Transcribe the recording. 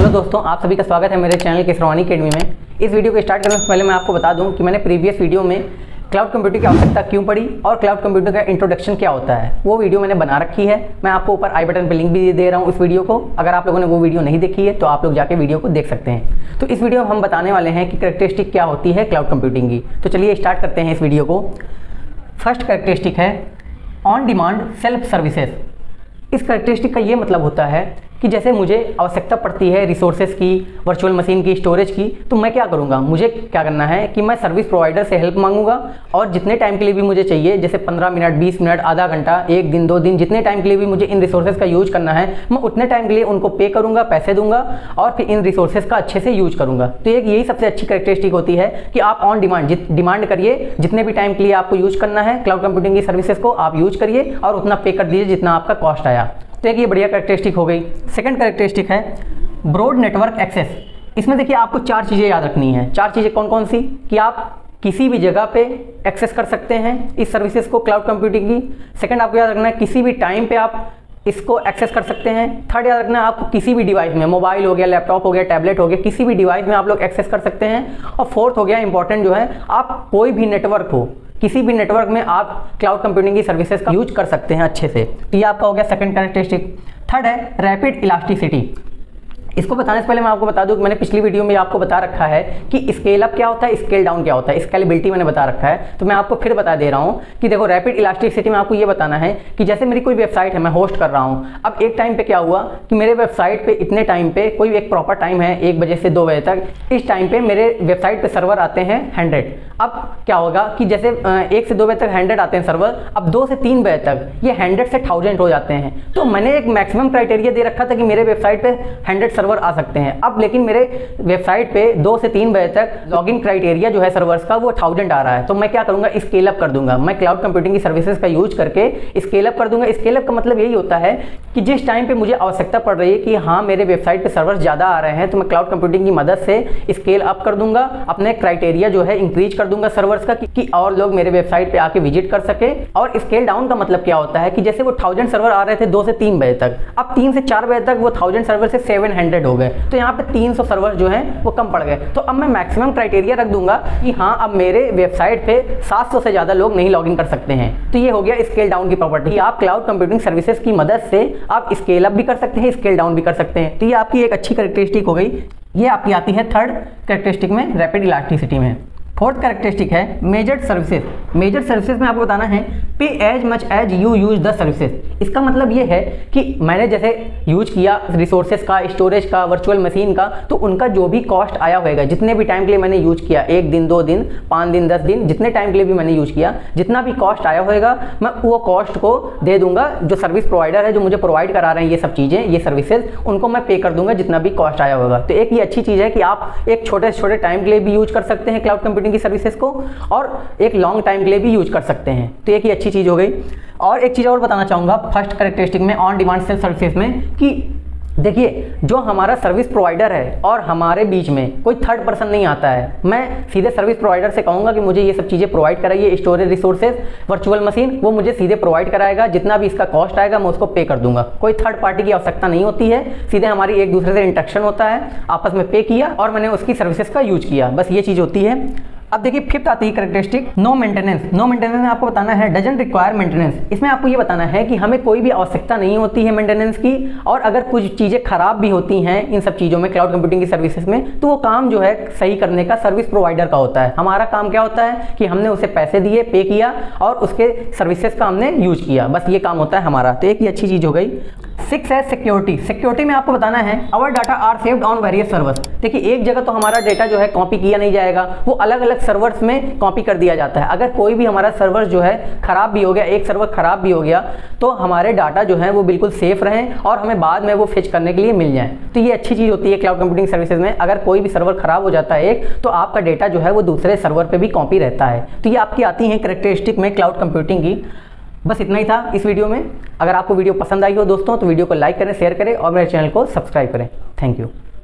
Hello दोस्तों, आप सभी का स्वागत है मेरे चैनल केसरवानी अकेडमी में। इस वीडियो को स्टार्ट करने से पहले मैं आपको बता दूं कि मैंने प्रीवियस वीडियो में क्लाउड कंप्यूटिंग की आवश्यकता क्यों पड़ी और क्लाउड कंप्यूटिंग का इंट्रोडक्शन क्या होता है, वो वीडियो मैंने बना रखी है। मैं आपको ऊपर आई बटन पे लिंक भी दे रहा हूँ उस वीडियो को। अगर आप लोगों ने वो वीडियो नहीं देखी है तो आप लोग जाके वीडियो को देख सकते हैं। तो इस वीडियो में हम बताने वाले हैं कि कैरेक्टरिस्टिक क्या होती है क्लाउड कंप्यूटिंग की। तो चलिए स्टार्ट करते हैं इस वीडियो को। फर्स्ट कैरेक्टरिस्टिक है ऑन डिमांड सेल्फ सर्विसेज। इस कैरेक्टरिस्टिक का ये मतलब होता है कि जैसे मुझे आवश्यकता पड़ती है रिसोर्सेज की, वर्चुअल मशीन की, स्टोरेज की, तो मैं क्या करूँगा, मुझे क्या करना है कि मैं सर्विस प्रोवाइडर से हेल्प मांगूंगा और जितने टाइम के लिए भी मुझे चाहिए, जैसे 15 मिनट, 20 मिनट, आधा घंटा, 1 दिन, 2 दिन, जितने टाइम के लिए भी मुझे इन रिसोर्सेज का यूज करना है, मैं उतने टाइम के लिए उनको पे करूँगा, पैसे दूंगा और फिर इन रिसोर्सेज का अच्छे से यूज करूँगा। तो एक यही सबसे अच्छी कैरेक्टरिस्टिक होती है कि आप ऑन डिमांड डिमांड करिए, जितने भी टाइम के लिए आपको यूज करना है क्लाउड कंप्यूटिंग की सर्विसेज को आप यूज करिए और उतना पे कर दीजिए जितना आपका कॉस्ट आया। तो एक ये बढ़िया कैरेक्टरिस्टिक हो गई। सेकंड कैरेक्टरिस्टिक है ब्रॉड नेटवर्क एक्सेस। इसमें देखिए आपको 4 चीज़ें याद रखनी है। 4 चीज़ें कौन कौन सी, कि आप किसी भी जगह पे एक्सेस कर सकते हैं इस सर्विसेज को क्लाउड कंप्यूटिंग की। सेकंड आपको याद रखना है किसी भी टाइम पे आप इसको एक्सेस कर सकते हैं। थर्ड याद रखना है आपको किसी भी डिवाइस में, मोबाइल हो गया, लैपटॉप हो गया, टैबलेट हो गया, किसी भी डिवाइस में आप लोग एक्सेस कर सकते हैं। और फोर्थ हो गया इंपॉर्टेंट जो है, आप कोई भी नेटवर्क हो, किसी भी नेटवर्क में आप क्लाउड कंप्यूटिंग की सर्विसेज का यूज कर सकते हैं अच्छे से। तो ये आपका हो गया सेकंड कैरेक्टरिस्टिक। थर्ड है रैपिड इलास्टिसिटी। इसको बताने से पहले मैं आपको बता दूं कि मैंने पिछली वीडियो में आपको बता रखा है कि स्केल अप क्या होता है, स्केल डाउन क्या होता है, स्केलेबिलिटी मैंने बता रखा है। तो मैं आपको फिर बता दे रहा हूं कि देखो रैपिड इलास्टिसिटी में आपको ये बताना है कि जैसे मेरी कोई वेबसाइट है, मैं होस्ट कर रहा हूं। अब एक टाइम पे क्या हुआ कि मेरे वेबसाइट पे इतने टाइम पे कोई एक प्रॉपर टाइम है 1 बजे से 2 बजे तक, इस टाइम पे मेरे वेबसाइट पे सर्वर आते हैं 100। अब क्या होगा कि जैसे 1 से 2 बजे तक 100 आते हैं सर्वर, अब 2 से 3 बजे तक ये 100 से 1000 हो जाते हैं। तो मैंने एक मैक्सिमम क्राइटेरिया दे रखा था कि मेरे वेबसाइट पे 100 सर्वर आ सकते हैं। अब लेकिन मेरे वेबसाइट पे 2 से 3 बजे तक लॉगिन क्राइटेरिया जो है सर्वर्स का वो 1000 आ रहा है। तो मैं क्या करूंगा, स्केल अप कर दूंगा। मैं क्लाउड कंप्यूटिंग की सर्विसेज का यूज करके स्केल अप कर दूंगा। स्केल अप का मतलब यही होता है कि जिस टाइम पे मुझे आवश्यकता पड़ रही है कि हाँ मेरे वेबसाइट पे सर्वर्स ज्यादा आ रहे हैं, तो मैं क्लाउड कंप्यूटिंग की मदद से स्केल अप कर दूंगा, अपने क्राइटेरिया जो है इंक्रीज कर दूंगा सर्वर्स का कि और लोग मेरे वेबसाइट पे आके विजिट कर सके। और स्केल डाउन का मतलब क्या होता है कि जैसे वो 1000 सर्वर आ रहे थे 2 से 3 बजे तक, अब 3 से 4 बजे तक वो 1000 सर्वर से 700 हो गए, तो यहाँ पे 300 सर्वर जो हैं वो कम पड़ गए। तो अब मैं मैक्सिमम क्राइटेरिया रख दूंगा कि हाँ अब मेरे वेबसाइट पे 700 से ज्यादा लोग नहीं लॉगिन कर सकते हैं। तो ये हो गया स्केल डाउन की प्रॉपर्टी। आप क्लाउड कंप्यूटिंग सर्विसेज की मदद से आप स्केल अप भी कर सकते हैं, स्केल डाउन भी कर सकते हैं। तो ये आपकी एक अच्छी कैरेक्टरिस्टिक हो गई। ये आपकी आती है थर्ड कैरेक्टरिस्टिक में, रैपिड इलास्टिसिटी में। फोर्थ कैरेक्टरिस्टिक है मेजर्ड सर्विसेज। मेजर्ड सर्विसेज में आपको बताना है pay as much as you use the services. इसका मतलब ये है कि मैंने जैसे यूज किया रिसोर्सेज का, स्टोरेज का, वर्चुअल मशीन का, तो उनका जो भी कॉस्ट आया होगा, जितने भी टाइम के लिए मैंने यूज किया, 1 दिन, 2 दिन, 5 दिन, 10 दिन, जितने टाइम के लिए भी मैंने यूज किया, जितना भी कॉस्ट आया होगा मैं वो कॉस्ट को दे दूंगा। जो सर्विस प्रोवाइडर है जो मुझे प्रोवाइड करा रहे हैं ये सब चीज़ें, ये सर्विसेज, उनको मैं पे कर दूंगा जितना भी कॉस्ट आया होगा। तो एक ये अच्छी चीज़ है कि आप एक छोटे से छोटे टाइम के लिए भी यूज कर सकते हैं क्लाउड कंप्यूटिंग की सर्विसेज को और एक लॉन्ग टाइम के लिए भी यूज कर सकते हैं। तो एक ही अच्छी चीज हो गई। और एक चीज और बताना चाहूंगा फर्स्ट कैरेक्टरिस्टिक में ऑन डिमांड सेल्फ सर्विसेज में, कि देखिए जो हमारा सर्विस प्रोवाइडर है और हमारे बीच में कोई थर्ड पर्सन नहीं आता है। मैं सीधे सर्विस प्रोवाइडर से कहूँगा कि मुझे ये सब चीज़ें प्रोवाइड कराइए, स्टोरेज, रिसोर्सेज, वर्चुअल मशीन, वो मुझे सीधे प्रोवाइड कराएगा। जितना भी इसका कॉस्ट आएगा मैं उसको पे कर दूंगा। कोई थर्ड पार्टी की आवश्यकता नहीं होती है, सीधे हमारी एक दूसरे से इंटरेक्शन होता है, आपस में पे किया और मैंने उसकी सर्विसेज का यूज किया, बस ये चीज़ होती है। अब देखिए फिफ्थ आती है characteristic no maintenance. No maintenance में आपको बताना है डजंट रिक्वायर मेंटेनेंस। इसमें आपको ये बताना है कि हमें कोई भी आवश्यकता नहीं होती है मेंटेनेंस की, और अगर कुछ चीज़ें खराब भी होती हैं इन सब चीज़ों में क्लाउड कंप्यूटिंग की सर्विसेज में, तो वो काम जो है सही करने का सर्विस प्रोवाइडर का होता है। हमारा काम क्या होता है कि हमने उसे पैसे दिए, पे किया और उसके सर्विसेज का हमने यूज किया, बस ये काम होता है हमारा। तो एक ही अच्छी चीज़ हो गई। 6 है सिक्योरिटी। सिक्योरिटी में आपको बताना है our data are saved on various servers. देखिए एक जगह तो हमारा डेटा जो है कॉपी किया नहीं जाएगा, वो अलग अलग सर्वर्स में कॉपी कर दिया जाता है। अगर कोई भी हमारा सर्वर जो है खराब भी हो गया, एक सर्वर खराब भी हो गया, तो हमारे डाटा जो है वो बिल्कुल सेफ रहें और हमें बाद में वो फेच करने के लिए मिल जाए। तो ये अच्छी चीज़ होती है क्लाउड कंप्यूटिंग सर्विसेज में। अगर कोई भी सर्वर खराब हो जाता है एक, तो आपका डेटा जो है वो दूसरे सर्वर पर भी कॉपी रहता है। तो ये आपकी आती है कैरेक्टरिस्टिक में क्लाउड कंप्यूटिंग की। बस इतना ही था इस वीडियो में। अगर आपको वीडियो पसंद आई हो दोस्तों तो वीडियो को लाइक करें, शेयर करें और मेरे चैनल को सब्सक्राइब करें। Thank you.